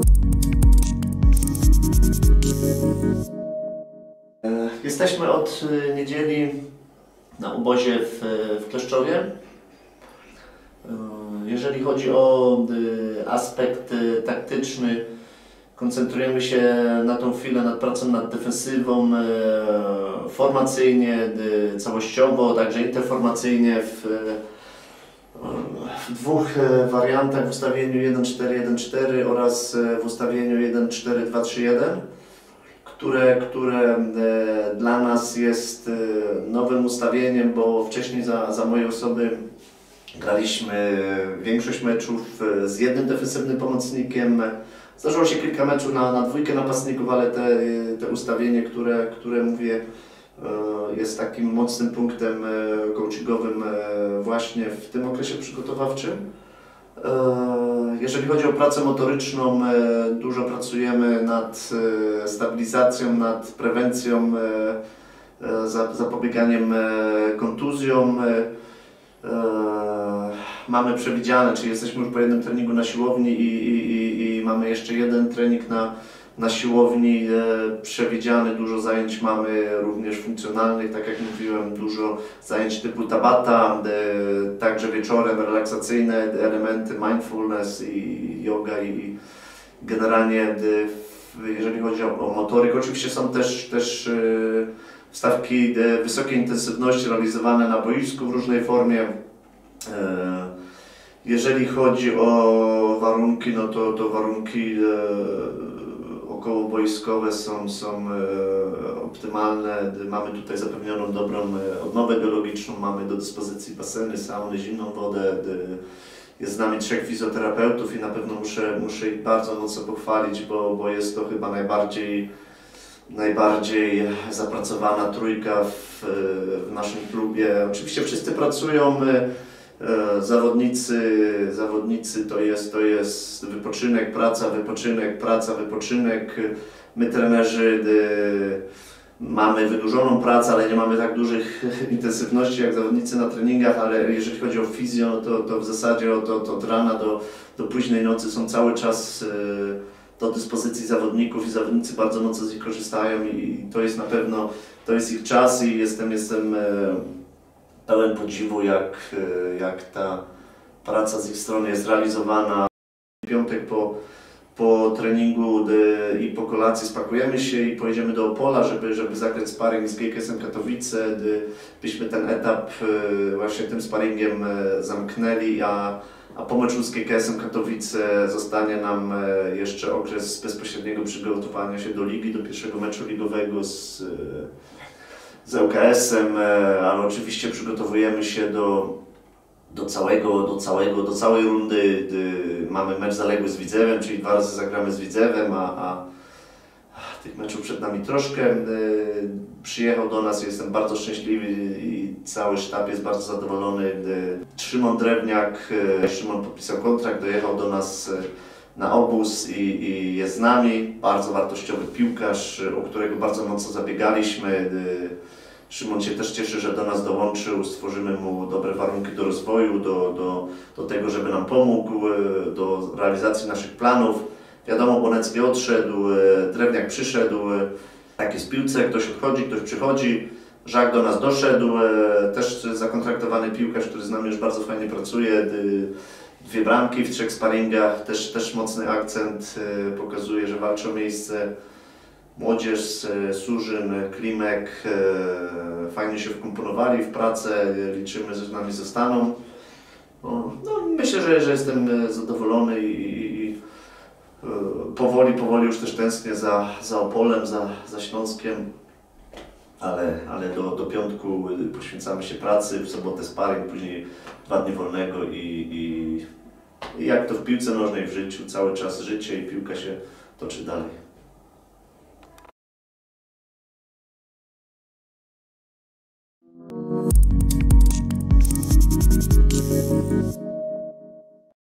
Jesteśmy od niedzieli na obozie w Kleszczowie. Jeżeli chodzi o aspekt taktyczny, koncentrujemy się na tą chwilę nad pracą nad defensywą, formacyjnie, całościowo, także interformacyjnie w dwóch wariantach, w ustawieniu 1-4-1-4 oraz w ustawieniu 1-4-2-3-1. które dla nas jest nowym ustawieniem, bo wcześniej za mojej osoby graliśmy większość meczów z jednym defensywnym pomocnikiem. Zdarzyło się kilka meczów na dwójkę napastników, ale te ustawienie, które mówię, jest takim mocnym punktem coachingowym właśnie w tym okresie przygotowawczym. Jeżeli chodzi o pracę motoryczną, dużo pracujemy nad stabilizacją, nad prewencją, zapobieganiem kontuzjom. Mamy przewidziane, czyli jesteśmy już po jednym treningu na siłowni i mamy jeszcze jeden trening na siłowni przewidziany. Dużo zajęć mamy również funkcjonalnych, tak jak mówiłem, dużo zajęć typu tabata, także wieczorem relaksacyjne elementy, mindfulness i yoga i generalnie jeżeli chodzi o motorykę. Oczywiście są też stawki wysokiej intensywności realizowane na boisku w różnej formie. Jeżeli chodzi o warunki, no to warunki okołoboiskowe są optymalne. Mamy tutaj zapewnioną dobrą odnowę biologiczną, mamy do dyspozycji baseny, sauny, zimną wodę. Jest z nami 3 fizjoterapeutów i na pewno muszę ich bardzo mocno pochwalić, bo jest to chyba najbardziej zapracowana trójka w naszym klubie. Oczywiście wszyscy pracują. Zawodnicy to jest wypoczynek, praca, wypoczynek, praca, wypoczynek. My trenerzy mamy wydłużoną pracę, ale nie mamy tak dużych intensywności jak zawodnicy na treningach, ale jeżeli chodzi o fizjo, to w zasadzie od rana do późnej nocy są cały czas do dyspozycji zawodników i zawodnicy bardzo mocno z nich korzystają i to jest na pewno, to jest ich czas i jestem pełen podziwu, jak ta praca z ich strony jest realizowana. W piątek po treningu i po kolacji spakujemy się i pojedziemy do Opola, żeby zagrać sparring z GKS-em Katowice. Byśmy ten etap właśnie tym sparringiem zamknęli, a po meczu z GKS-em Katowice zostanie nam jeszcze okres bezpośredniego przygotowania się do ligi, do pierwszego meczu ligowego z ŁKS-em, ale oczywiście przygotowujemy się do całej rundy. Mamy mecz zaległy z Widzewem, czyli 2 razy zagramy z Widzewem, a tych meczów przed nami troszkę. Przyjechał do nas, jestem bardzo szczęśliwy i cały sztab jest bardzo zadowolony. Szymon Drewniak, Szymon podpisał kontrakt, dojechał do nas na obóz i jest z nami. Bardzo wartościowy piłkarz, o którego bardzo mocno zabiegaliśmy. Szymon się też cieszy, że do nas dołączył, stworzymy mu dobre warunki do rozwoju, do tego, żeby nam pomógł, do realizacji naszych planów. Wiadomo, Bonecki odszedł, Drewniak przyszedł, tak jest w piłce, ktoś odchodzi, ktoś przychodzi. Żak do nas doszedł, też zakontraktowany piłkarz, który z nami już bardzo fajnie pracuje. 2 bramki w 3 sparingach, też mocny akcent, pokazuje, że walczy o miejsce. Młodzież, Surzyn, Klimek, fajnie się wkomponowali w pracę, liczymy, że z nami zostaną. No, myślę, że jestem zadowolony i powoli już też tęsknię za Opolem, za Śląskiem, ale do piątku poświęcamy się pracy, w sobotę sparring, później 2 dni wolnego i jak to w piłce nożnej, w życiu, cały czas życie i piłka się toczy dalej.